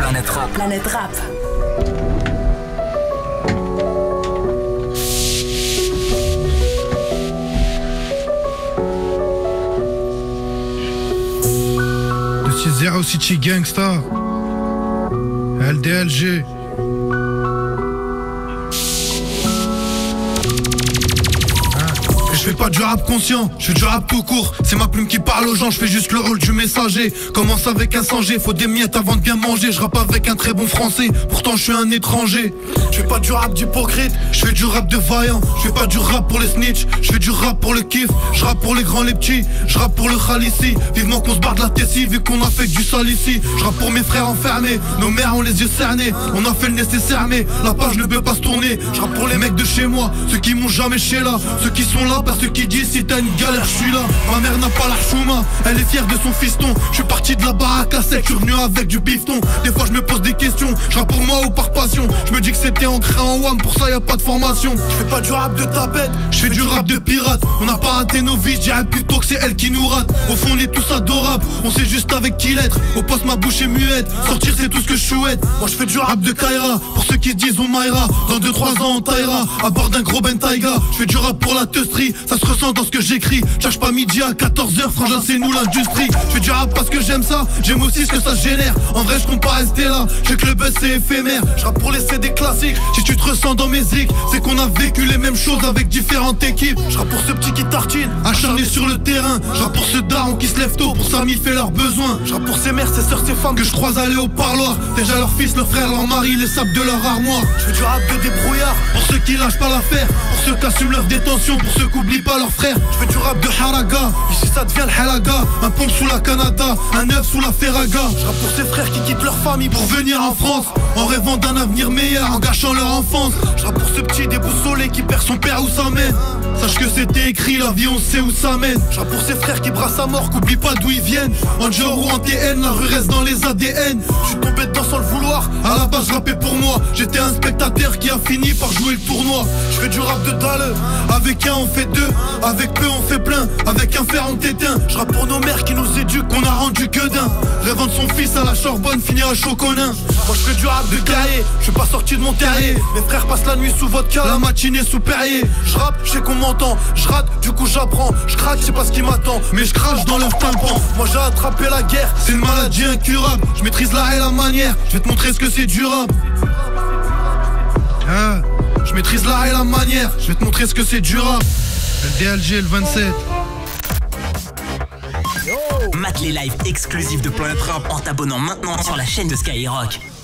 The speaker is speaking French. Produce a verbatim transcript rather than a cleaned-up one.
Planète Rap. Planète Rap. deux six zéro City Gangsta L D L G. Je fais pas du rap conscient, je fais du rap tout court. C'est ma plume qui parle aux gens, je fais juste le rôle du messager. Commence avec un sanger, faut des miettes avant de bien manger. Je rappe avec un très bon français, pourtant je suis un étranger. Je fais pas du rap d'hypocrite, je fais du rap de vaillant. Je fais pas du rap pour les snitch, je fais du rap pour le kiff. Je rappe pour les grands, les petits, je rappe pour le khalissi. Vivement qu'on se barre de la tessie, vu qu'on a fait que du sale ici. Je rappe pour mes frères enfermés, nos mères ont les yeux cernés. On a fait le nécessaire mais la page ne peut pas se tourner. Je rappe pour les mecs de chez moi, ceux qui m'ont jamais chez là. Ceux qui sont là parce ceux qui disent si t'as une galère je suis là. Ma mère n'a pas la chouma, elle est fière de son fiston. Je suis parti de la baraque à sec, je suis revenu avec du bifton. Des fois je me pose des questions, je rappe pour moi ou par passion. Je me dis que c'était ancré en wam, pour ça y a pas de formation. Je fais pas du rap de tapette, je fais du rap de pirate. On n'a pas raté nos vies, je dirais plutôt que c'est elle qui nous rate. Au fond on est tous adorables, on sait juste avec qui l'être. Au poste ma bouche est muette, sortir c'est tout ce que je souhaite. Moi je fais du rap de Kaira, pour ceux qui se disent on Mayra. Dans deux trois ans on taillera, à bord d'un gros Ben Taiga. Je fais du rap pour la teusterie, ça se ressent dans ce que j'écris. Cherche pas midi à quatorze heures, frangin c'est nous l'industrie. Je fais du rap parce que j'aime ça, j'aime aussi ce que ça génère. En vrai je compte pas rester là, je sais que le buzz c'est éphémère. Je rappe pour laisser des classiques, si tu te ressens dans mes zics, c'est qu'on a vécu les mêmes choses avec différentes équipes. Je rappe pour ce petit qui tartine, acharné sur le terrain. Je rappe pour ce daron qui se lève tôt pour s'amifier leurs besoins. Je rappe pour ces mères, ces sœurs, ces femmes que je croise aller au parloir. Déjà leurs fils, leurs frères, leurs maris, les sables de leur armoire. Je fais du rap de débrouillard, pour ceux qui lâchent pas l'affaire, pour ceux qui assument leur détention, pour ceux qui oublient pas leurs frères. Je fais du rap de haraga, ici ça devient le halaga. Un pompe sous la Canada, un œuf sous la Ferraga. Je rappe pour ces frères qui quittent leur famille pour venir en France, en rêvant d'un avenir meilleur, en gâchant leur enfance. Je rappe pour ce petit déboussolé qui perd son père ou sa mère. Sache que c'était écrit, la vie on sait où ça mène. Je rappe pour ces frères qui brassent à mort, qu'oublie pas d'où ils viennent. En genre ou en T N, la rue reste dans les A D N. Je suis tombé dedans sans le vouloir, à la base je rappais pour moi. J'étais un spectateur qui a fini par jouer le tournoi. Je fais du rap de dalle, avec un on fait deux, avec peu on fait plein, avec un fer on t'éteint. Je rappe pour nos mères qui nous éduquent, qu'on a rendu que d'un. Rêvant de son fils à la Sorbonne, finir à Choconin. Moi je fais du rap de guerrier, je suis pas sorti de mon terrier. Mes frères passent la nuit sous vodka, la matinée sous Perrier. Je rappe, je sais qu'on m'entend, je rate, du coup j'apprends. Je craque, je sais pas ce qui m'attend, mais je crache dans leur tympan. Moi j'ai attrapé la guerre, c'est une maladie incurable. Je maîtrise l'art et la manière, je vais te montrer ce que c'est du rap. Ah, je maîtrise l'art et la manière, je vais te montrer ce que c'est du rap. L D L G le vingt-sept. Mate les lives exclusifs de Planète Rap en t'abonnant maintenant sur la chaîne de Skyrock.